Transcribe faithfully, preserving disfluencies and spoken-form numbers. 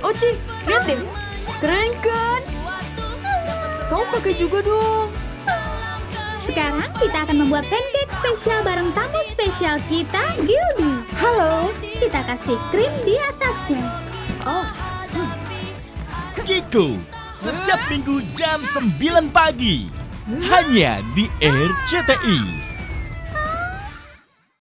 Oci, lihat deh. Keren kan? Kamu pakai juga dong. Sekarang kita akan membuat pancake spesial bareng tamu spesial kita, Gilby. Halo. Kita kasih krim di atasnya. Oh. Kiko, setiap minggu jam sembilan pagi. Hanya di R C T I.